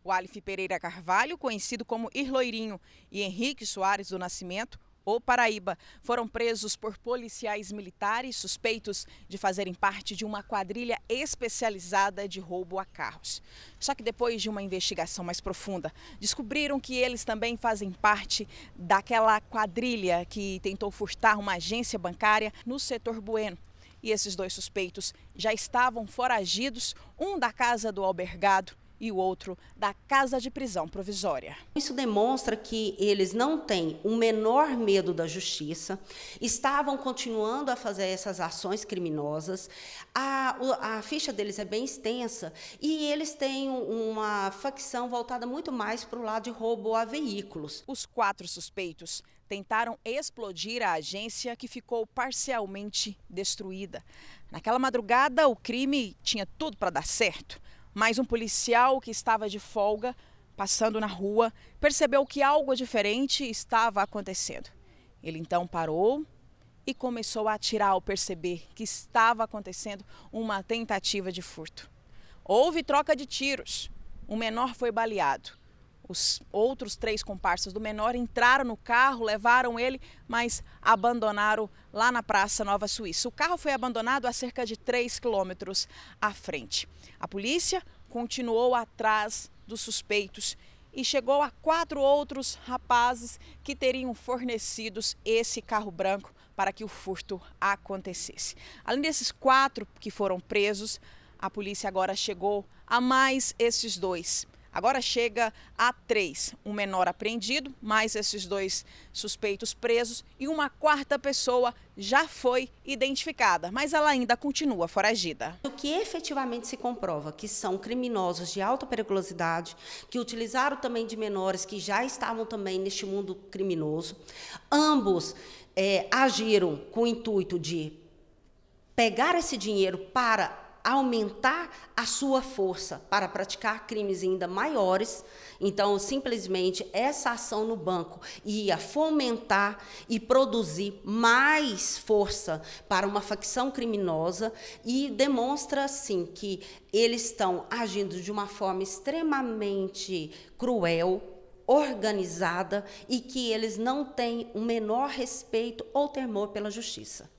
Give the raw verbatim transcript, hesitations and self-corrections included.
O Alif Pereira Carvalho, conhecido como Irloirinho, e Henrique Soares do Nascimento, o Paraíba, foram presos por policiais militares suspeitos de fazerem parte de uma quadrilha especializada de roubo a carros. Só que depois de uma investigação mais profunda, descobriram que eles também fazem parte daquela quadrilha que tentou furtar uma agência bancária no setor Bueno. E esses dois suspeitos já estavam foragidos, um da casa do albergado e o outro da casa de prisão provisória. Isso demonstra que eles não têm o menor medo da justiça, estavam continuando a fazer essas ações criminosas, a, a ficha deles é bem extensa e eles têm uma facção voltada muito mais para o lado de roubo a veículos. Os quatro suspeitos tentaram explodir a agência, que ficou parcialmente destruída. Naquela madrugada, o crime tinha tudo para dar certo. Mas um policial que estava de folga, passando na rua, percebeu que algo diferente estava acontecendo. Ele então parou e começou a atirar ao perceber que estava acontecendo uma tentativa de furto. Houve troca de tiros. O menor foi baleado. Os outros três comparsas do menor entraram no carro, levaram ele, mas abandonaram lá na Praça Nova Suíça. O carro foi abandonado a cerca de três quilômetros à frente. A polícia continuou atrás dos suspeitos e chegou a quatro outros rapazes que teriam fornecido esse carro branco para que o furto acontecesse. Além desses quatro que foram presos, a polícia agora chegou a mais esses dois. Agora chega a três, um menor apreendido, mais esses dois suspeitos presos e uma quarta pessoa já foi identificada, mas ela ainda continua foragida. O que efetivamente se comprova que são criminosos de alta periculosidade, que utilizaram também de menores que já estavam também neste mundo criminoso. Ambos é, agiram com o intuito de pegar esse dinheiro para aumentar a sua força para praticar crimes ainda maiores. Então, simplesmente, essa ação no banco ia fomentar e produzir mais força para uma facção criminosa e demonstra, assim, que eles estão agindo de uma forma extremamente cruel, organizada e que eles não têm o menor respeito ou temor pela justiça.